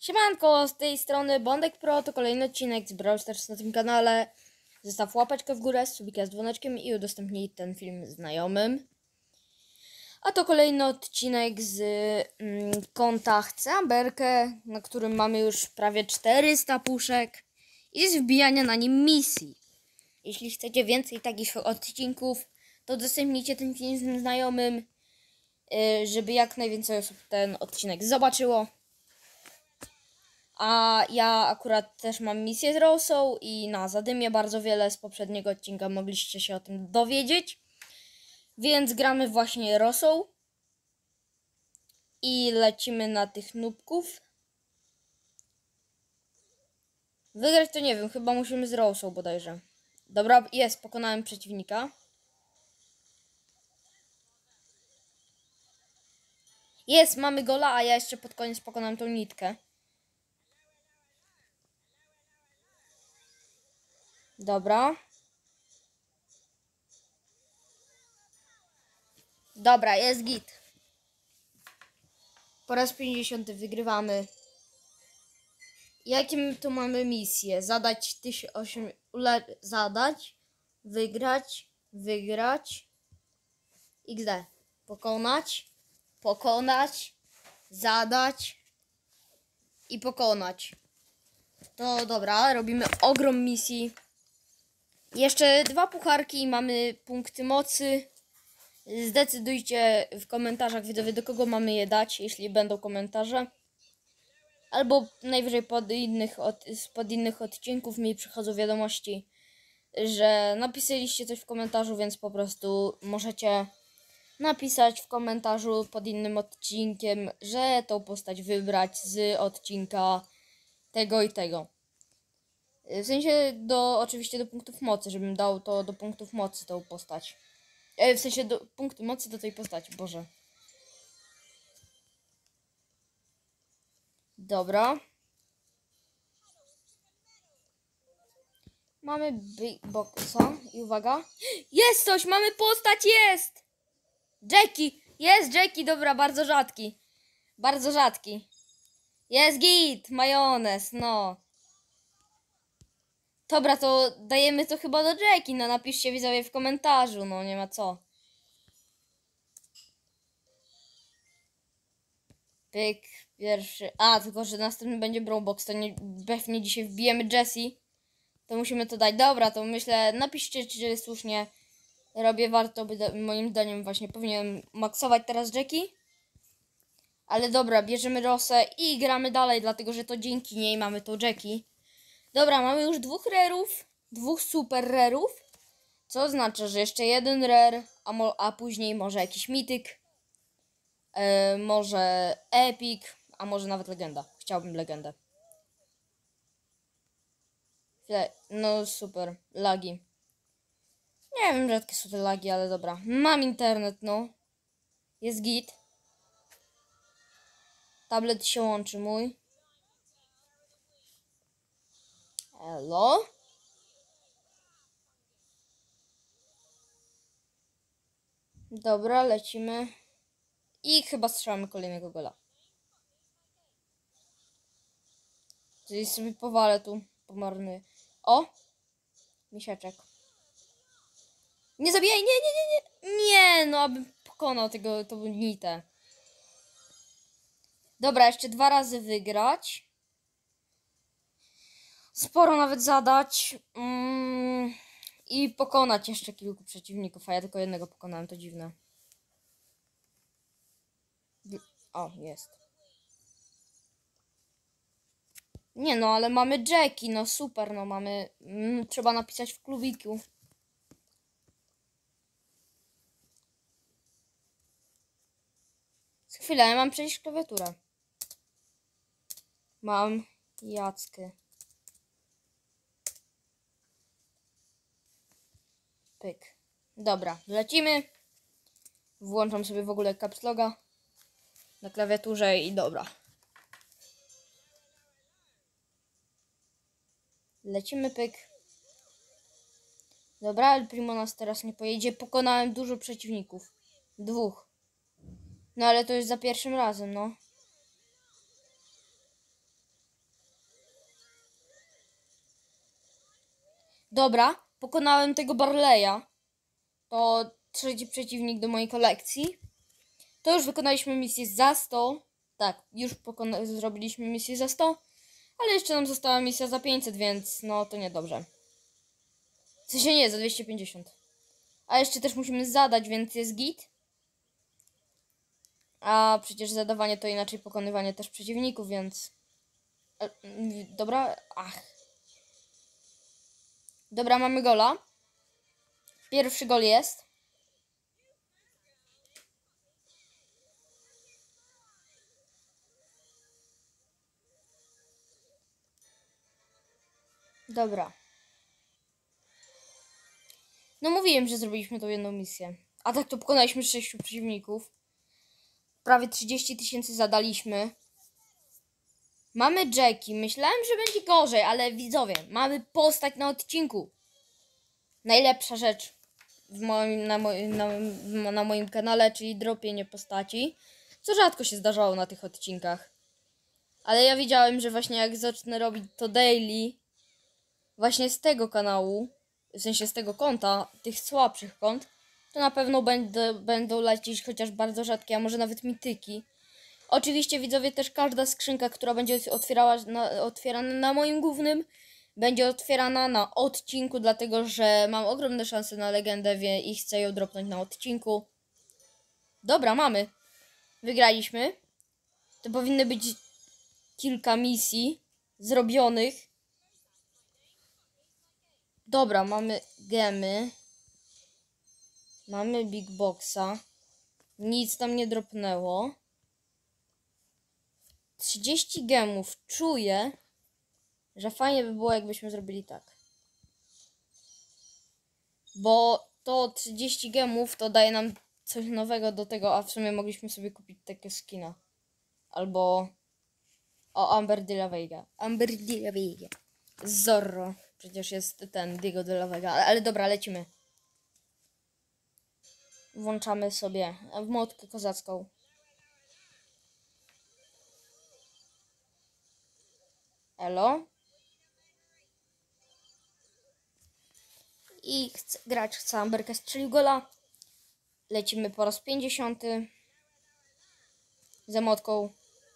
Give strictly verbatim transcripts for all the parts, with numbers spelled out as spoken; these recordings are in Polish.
Siemanko, z tej strony Bondek Pro, to kolejny odcinek z Brawl Stars na tym kanale. Zostaw łapeczkę w górę, subika z dzwoneczkiem i udostępnij ten film znajomym. A to kolejny odcinek z mm, konta Chcę Amberkę, na którym mamy już prawie czterysta puszek i z wbijania na nim misji. Jeśli chcecie więcej takich odcinków, to udostępnijcie ten film znajomym, yy, żeby jak najwięcej osób ten odcinek zobaczyło. A ja akurat też mam misję z Rosą i na zadymie bardzo wiele z poprzedniego odcinka mogliście się o tym dowiedzieć. Więc gramy właśnie Rosą. I lecimy na tych nubków. Wygrać to nie wiem, chyba musimy z Rosą bodajże. Dobra, jest, pokonałem przeciwnika. Jest, mamy gola, a ja jeszcze pod koniec pokonałem tą nitkę. Dobra. Dobra, jest git. Po raz pięćdziesiąty wygrywamy. Jakie my tu mamy misje? Zadać tysiąc osiem... Zadać. Wygrać. Wygrać. iks de. Pokonać. Pokonać. Zadać. I pokonać. To dobra, robimy ogrom misji. Jeszcze dwa pucharki i mamy punkty mocy. Zdecydujcie w komentarzach, widzowie, do kogo mamy je dać, jeśli będą komentarze. Albo najwyżej pod innych, od, pod innych odcinków mi przychodzą wiadomości, że napisaliście coś w komentarzu, więc po prostu możecie napisać w komentarzu pod innym odcinkiem, że tą postać wybrać z odcinka tego i tego. W sensie do, oczywiście do punktów mocy, żebym dał to do punktów mocy tą postać. E, w sensie do punktu mocy do tej postaci, Boże. Dobra. Mamy big boxa i uwaga. Jest coś, mamy postać, jest! Jackie, jest Jackie, dobra, bardzo rzadki. Bardzo rzadki. Jest git, majonez, no. Dobra, to dajemy to chyba do Jackie, no napiszcie widzowie w komentarzu, no nie ma co. Pyk, pierwszy. A, tylko że następny będzie Brawlbox, to nie, pewnie dzisiaj wbijemy Jessie. To musimy to dać. Dobra, to myślę, napiszcie, czy słusznie robię. Warto by, moim zdaniem, właśnie powinien maksować teraz Jackie. Ale dobra, bierzemy Rosę i gramy dalej, dlatego że to dzięki niej mamy tą Jackie. Dobra, mamy już dwóch rarów, dwóch super rarów, co oznacza, że jeszcze jeden rare, a, mo, a później może jakiś mityk, yy, może epic, a może nawet legenda. Chciałbym legendę. No super, lagi. Nie wiem, rzadkie są te lagi, ale dobra. Mam internet, no. Jest git. Tablet się łączy mój. Elo. Dobra, lecimy. I chyba strzelamy kolejnego gola. Czyli sobie powalę tu. Pomarnuję. O! Misiaczek. Nie zabijaj! Nie, nie, nie, nie! Nie, no abym pokonał tego, tą nitę. Dobra, jeszcze dwa razy wygrać. Sporo nawet zadać. Mm, I pokonać jeszcze kilku przeciwników, a ja tylko jednego pokonałem, to dziwne. O, jest. Nie no, ale mamy Jackie, no super, no mamy... Mm, trzeba napisać w klubiku. Z chwilę, ja mam przejść klawiaturę. Mam Jackę. Pyk. Dobra, lecimy. Włączam sobie w ogóle caps locka na klawiaturze i dobra. Lecimy, pyk. Dobra, El Primo nas teraz nie pojedzie. Pokonałem dużo przeciwników. Dwóch. No ale to już za pierwszym razem, no. Dobra, pokonałem tego Barleya. To trzeci przeciwnik do mojej kolekcji. To już wykonaliśmy misję za sto. Tak, już pokona- zrobiliśmy misję za sto. Ale jeszcze nam została misja za pięćset, więc no to niedobrze. W sensie nie, za dwieście pięćdziesiąt. A jeszcze też musimy zadać, więc jest git. A przecież zadawanie to inaczej pokonywanie też przeciwników, więc... E, dobra, ach. Dobra, mamy gola. Pierwszy gol jest. Dobra. No mówiłem, że zrobiliśmy tą jedną misję. A tak to pokonaliśmy sześciu przeciwników. Prawie trzydzieści tysięcy zadaliśmy. Mamy Jackie. Myślałem, że będzie gorzej, ale widzowie, mamy postać na odcinku. Najlepsza rzecz w moim, na, moim, na, na moim kanale, czyli dropienie postaci. Co rzadko się zdarzało na tych odcinkach. Ale ja widziałem, że właśnie jak zacznę robić to daily, właśnie z tego kanału, w sensie z tego konta, tych słabszych kont, to na pewno będę, będą lecieć chociaż bardzo rzadkie, a może nawet mityki. Oczywiście widzowie, też każda skrzynka, która będzie otwierała na, otwierana na moim głównym, będzie otwierana na odcinku, dlatego że mam ogromne szanse na legendę wie, i chcę ją dropnąć na odcinku. Dobra, mamy. Wygraliśmy. To powinny być kilka misji zrobionych. Dobra, mamy gemy. Mamy big boxa. Nic tam nie dropnęło. trzydzieści gemów. Czuję, że fajnie by było, jakbyśmy zrobili tak. Bo to trzydzieści gemów to daje nam coś nowego do tego, a w sumie mogliśmy sobie kupić takie skina. Albo... O, Amber de la Vega. Amber de la Vega. Zorro. Przecież jest ten Diego de la Vega. Ale, ale dobra, lecimy. Włączamy sobie w młotkę kozacką. Elo. I chce, gracz chce Amberkę, strzelił gola. Lecimy po raz pięćdziesiąty. Z emotką.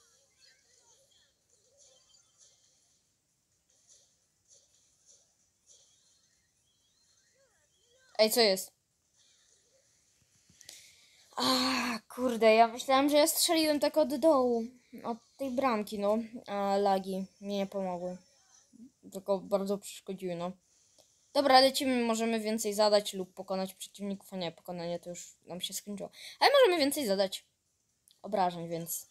Ej, co jest? A, kurde, ja myślałem, że ja strzeliłem tak od dołu. Od tej bramki, no. A lagi mi nie pomogły. Tylko bardzo przeszkodziły, no. Dobra, lecimy, możemy więcej zadać lub pokonać przeciwników. A nie, pokonanie to już nam się skończyło. Ale możemy więcej zadać obrażeń, więc...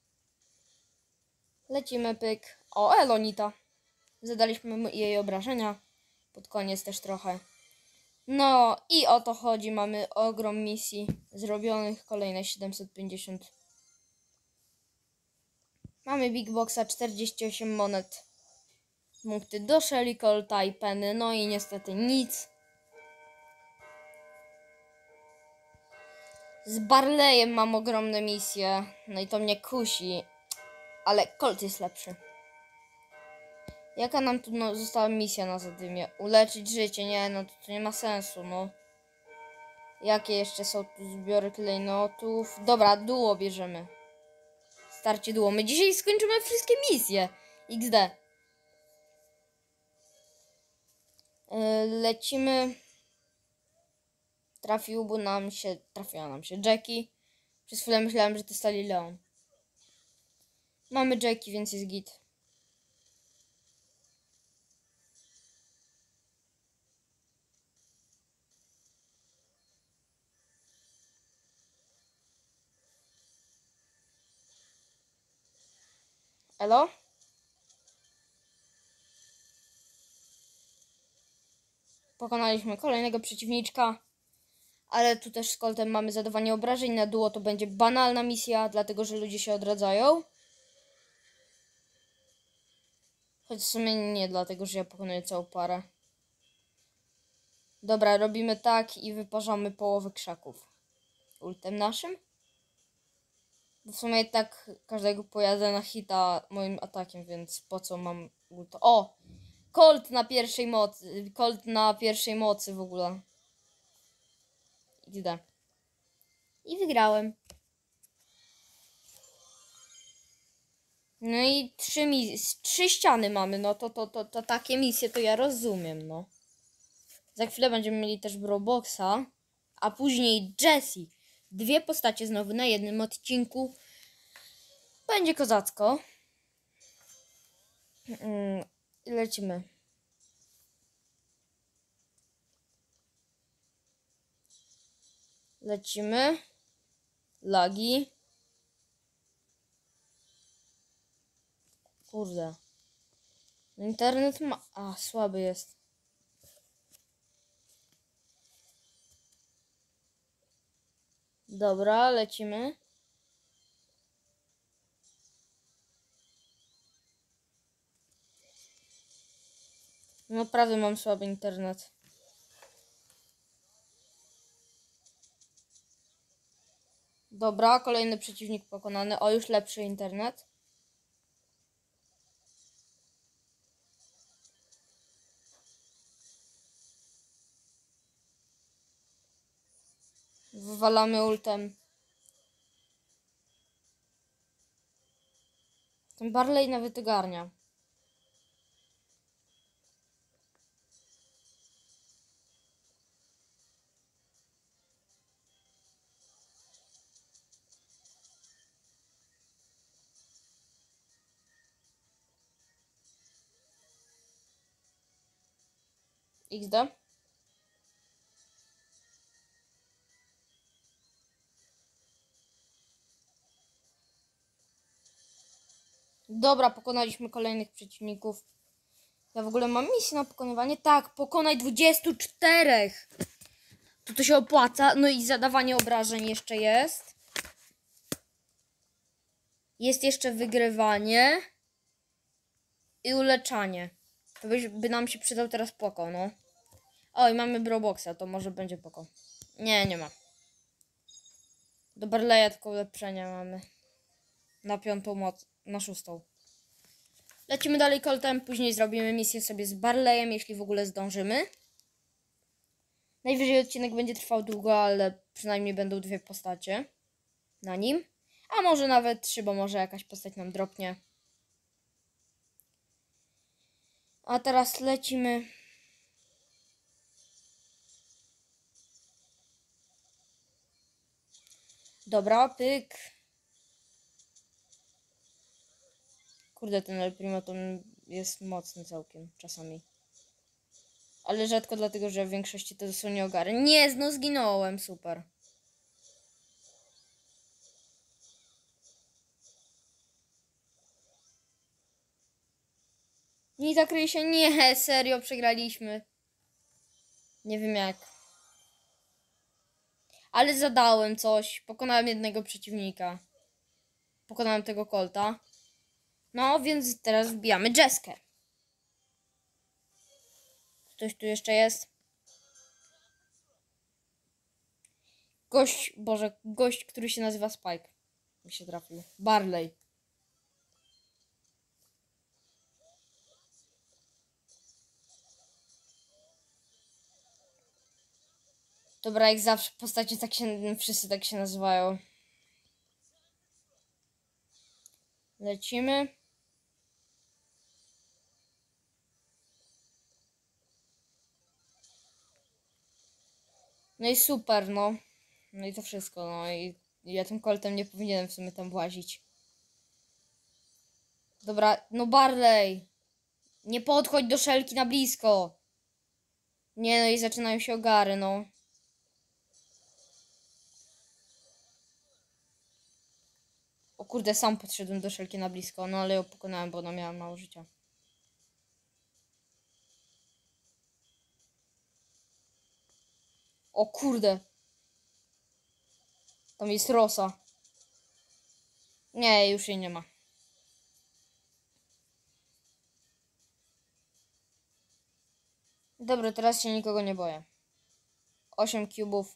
Lecimy, pyk. O, Elonita. Zadaliśmy jej obrażenia. Pod koniec też trochę. No i o to chodzi. Mamy ogrom misji zrobionych. Kolejne siedemset pięćdziesiąt. Mamy Big Boxa, czterdzieści osiem monet. Punkty do Shelly, Colta i Penny. No i niestety nic. Z Barleyem mam ogromne misje. No i to mnie kusi. Ale Colt jest lepszy. Jaka nam tu no, została misja na zadymie? Uleczyć życie. Nie, no to, to nie ma sensu, no. Jakie jeszcze są tu zbiory klejnotów? Dobra, duo bierzemy. Starcie duo. My dzisiaj skończymy wszystkie misje. iks de. Yy, lecimy. Trafiłby nam się... Trafiła nam się Jackie. Przez chwilę myślałem, że to stali Leon. Mamy Jackie, więc jest git. Elo? Pokonaliśmy kolejnego przeciwniczka. Ale tu też z Coltem mamy zadawanie obrażeń. Na duo to będzie banalna misja, dlatego że ludzie się odradzają. Choć w sumie nie, dlatego że ja pokonuję całą parę. Dobra, robimy tak i wyparzamy połowę krzaków. Ultem naszym. Bo w sumie i tak każdego pojadę na hita moim atakiem, więc po co mam ult? O! Colt na pierwszej mocy. Colt na pierwszej mocy w ogóle. Idę. I wygrałem. No i trzy, mis trzy ściany mamy. No to, to, to, to takie misje to ja rozumiem, no. Za chwilę będziemy mieli też Broboxa. A później Jessie. Dwie postacie znowu na jednym odcinku. Będzie kozacko. Mm, lecimy. Lecimy. Lagi. Kurde. Internet ma... A, słaby jest. Dobra, lecimy. No prawie mam słaby internet. Dobra, kolejny przeciwnik pokonany. O, już lepszy internet. Wywalamy ultem. Ten Barley nawet ogarnia. iks de. Dobra, pokonaliśmy kolejnych przeciwników. Ja w ogóle mam misję na pokonywanie. Tak, pokonaj dwudziestu czterech. To to się opłaca. No i zadawanie obrażeń jeszcze jest. Jest jeszcze wygrywanie. I uleczanie. To by, by nam się przydał teraz poko, no. O, i mamy Broboxa, to może będzie poko. Nie, nie ma. Do Barleya tylko ulepszenia mamy. Na piątą moc, na szóstą. Lecimy dalej Coltem, później zrobimy misję sobie z Barleyem, jeśli w ogóle zdążymy. Najwyżej odcinek będzie trwał długo, ale przynajmniej będą dwie postacie na nim. A może nawet trzy, bo może jakaś postać nam dropnie. A teraz lecimy. Dobra, pyk. Kurde, ten El Primo to jest mocny całkiem czasami. Ale rzadko dlatego, że w większości to są nieogary. Nie, no zginąłem, super. Nie zakryj się, nie, serio, przegraliśmy. Nie wiem jak. Ale zadałem coś, pokonałem jednego przeciwnika. Pokonałem tego Colta. No, więc teraz wbijamy Jesskę. Ktoś tu jeszcze jest? Gość, Boże, gość, który się nazywa Spike. Mi się trafił. Barley. Dobra, jak zawsze postacie tak się, wszyscy tak się nazywają. Lecimy. No i super, no. No i to wszystko, no i ja tym Coltem nie powinienem w sumie tam łazić. Dobra, no Barley. Nie podchodź do szelki na blisko. Nie, no i zaczynają się ogary, no. O kurde, sam podszedłem do szelki na blisko, no ale ją pokonałem, bo ona miała mało życia. O kurde. Tam jest Rosa. Nie, już jej nie ma. Dobra, teraz się nikogo nie boję. osiem cubów.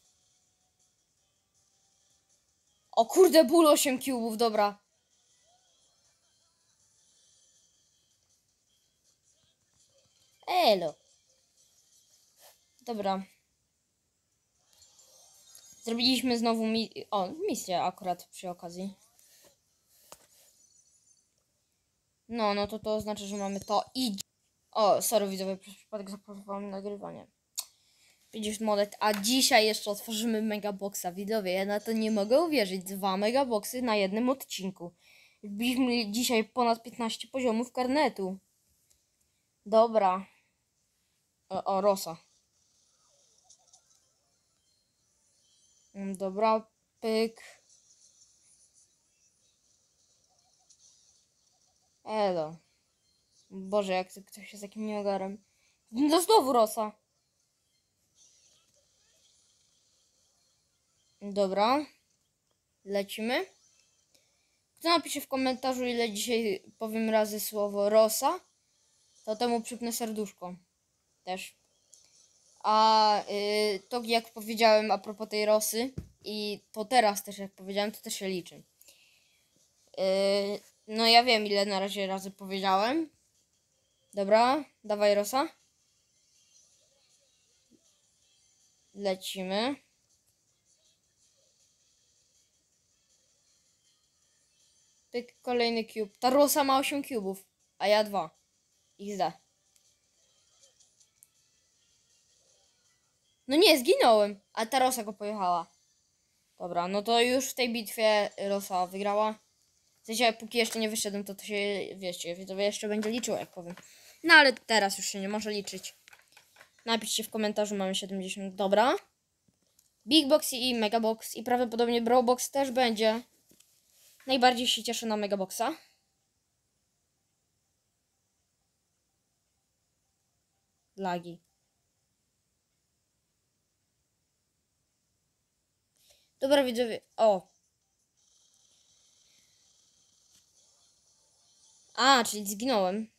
O kurde, ból osiem cubów, dobra. Elo. Dobra. Zrobiliśmy znowu mi... O, misję akurat przy okazji. No, no to to oznacza, że mamy to i... O, sorry widzowie, przez przypadek zaplanowałem nagrywanie. Widzisz modet, a dzisiaj jeszcze otworzymy megaboxa. Widzowie, ja na to nie mogę uwierzyć. Dwa megaboxy na jednym odcinku. Wbiliśmy dzisiaj ponad piętnaście poziomów karnetu. Dobra. O, o Rosa. Dobra, pyk. Elo. Boże, jak to ktoś jest takim nieogarem. No znowu Rosa. Dobra. Lecimy. Kto napisze w komentarzu, ile dzisiaj powiem razy słowo Rosa, to temu przypnę serduszko. Też. A yy, to jak powiedziałem a propos tej Rosy i to teraz też jak powiedziałem, to też się liczy. Yy, no ja wiem, ile na razie razy powiedziałem. Dobra, dawaj Rosa. Lecimy. Pyk, kolejny cube. Ta Rosa ma osiem cubów, a ja dwa. iks de. No nie, zginąłem, a ta Rosa go pojechała. Dobra, no to już w tej bitwie Rosa wygrała. W sensie, póki jeszcze nie wyszedłem, to to się, wiecie, widzowie, jeszcze będzie liczyło, jak powiem. No ale teraz już się nie może liczyć. Napiszcie w komentarzu, mamy siedemdziesiąt. Dobra. Big Box i Mega Box i prawdopodobnie Brawl Box też będzie. Najbardziej się cieszę na Mega Boxa. Lagi. Dobra widzowie, o. A, czyli zginąłem.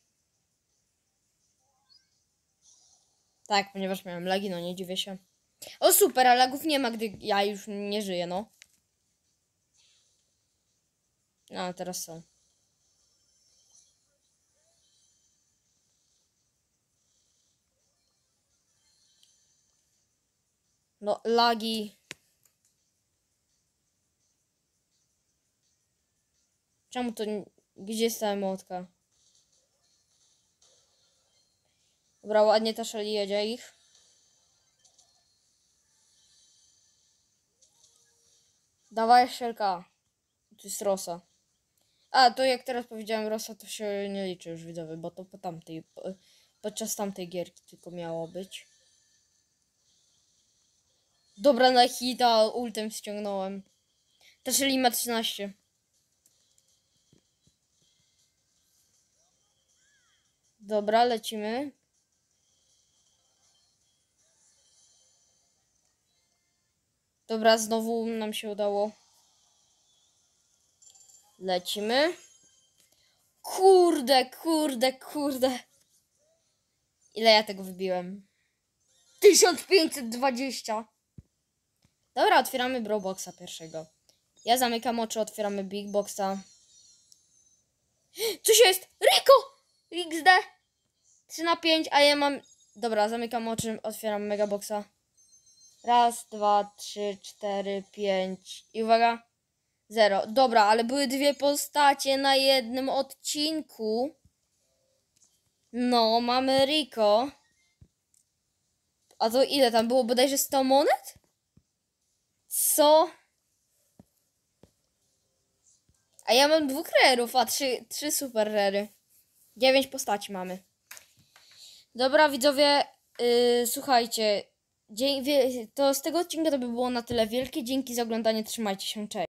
Tak, ponieważ miałem lagi, no nie dziwię się. O super, a lagów nie ma, gdy ja już nie żyję, no. No, teraz są. No, lagi. Czemu to... Gdzie jest ta emotka? Dobra, ładnie ta Shelly jedzie ich. Dawaj Shelka. To jest Rosa. A, to jak teraz powiedziałem Rosa, to się nie liczy już widzowie, bo to po tamtej... Po, podczas tamtej gierki tylko miało być. Dobra, na hita ultem ściągnąłem. Ta Shelly ma trzynaście. Dobra, lecimy. Dobra, znowu nam się udało. Lecimy. Kurde, kurde, kurde. Ile ja tego wybiłem? tysiąc pięćset dwadzieścia. Dobra, otwieramy Brawl Boxa pierwszego. Ja zamykam oczy, otwieramy Big Boxa. Coś jest! Rico! iks de! trzy na pięć, a ja mam... Dobra, zamykam oczy, otwieram Mega Boxa. Raz, dwa, trzy, cztery, pięć. I uwaga. Zero. Dobra, ale były dwie postacie na jednym odcinku. No, mamy Rico. A to ile tam było? Bodajże sto monet? Co? A ja mam dwóch rarów, a trzy, trzy super rary. Dziewięć postaci mamy. Dobra, widzowie, yy, słuchajcie. To z tego odcinka to by było na tyle. Wielkie dzięki za oglądanie. Trzymajcie się, cześć.